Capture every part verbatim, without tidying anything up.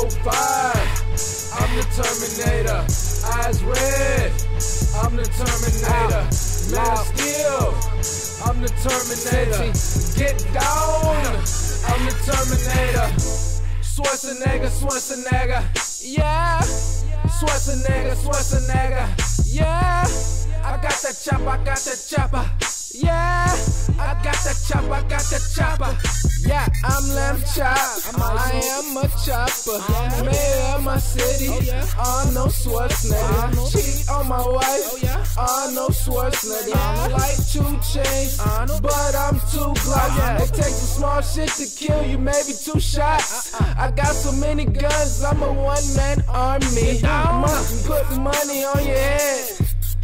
four five, I'm the Terminator. Eyes red, I'm the Terminator. Man of Steel, I'm the Terminator. Get down, I'm the Terminator. Schwarzenegger, Schwarzenegger, yeah. Schwarzenegger, Schwarzenegger, yeah. I got that chopper, I got that chopper, yeah. I got that chopper, I got that chopper. Yeah, I'm Lamb Chop, I am a chopper. Mayor of my city, Arnold Schwarzenegger. Cheat on my wife, Arnold Schwarzenegger. Like two chains, but I'm too glock. It takes a small shit to kill you, maybe two shots. I got so many guns, I'm a one-man army. Must put money on your head,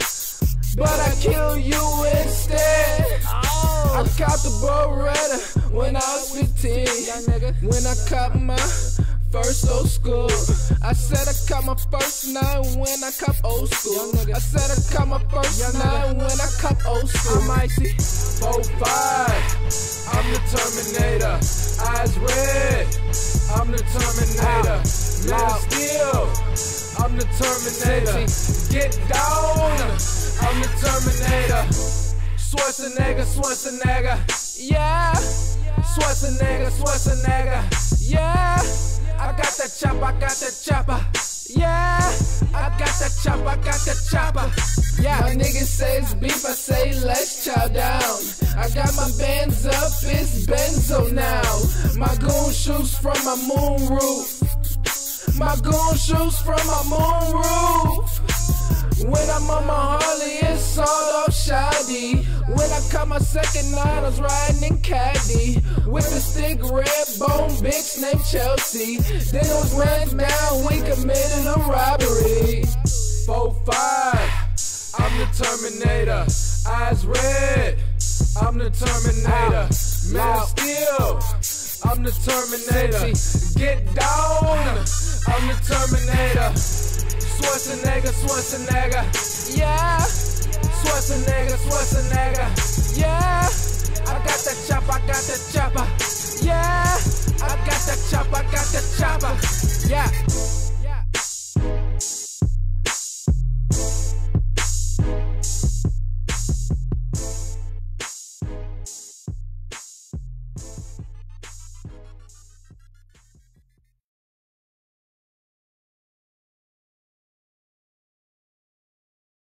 but I kill you instead. I caught the Beretta when I was fifteen. When I caught my first old school, I said I caught my first nine when I caught old school. I said I caught my first nine when I caught old school. I'm icy. four five, I'm the Terminator. Eyes red, I'm the Terminator. Man of Steel, I'm the Terminator. Get down, I'm the Terminator. Schwarzenegger, Schwarzenegger, yeah. Schwarzenegger, Schwarzenegger, yeah. I got that chopper, I got that chopper, yeah. I got that chopper, I got that chopper, yeah. My niggas say it's beef, I say let's chow down. I got my bands up, it's Benzo now. My goon shoots from my moon roof. My goon shoots from my moon roof. When I'm on my Harley, it's all off shoddy. When I caught my second nine, I was riding in caddy with a stick red bone bitch named Chelsea. Then it was ran down, we committed a robbery. four five, I'm the Terminator. Eyes red, I'm the Terminator. Man of Steel, I'm the Terminator. Get down, I'm the Terminator. Schwarzenegger, Schwarzenegger, yeah. Schwarzenegger, Schwarzenegger.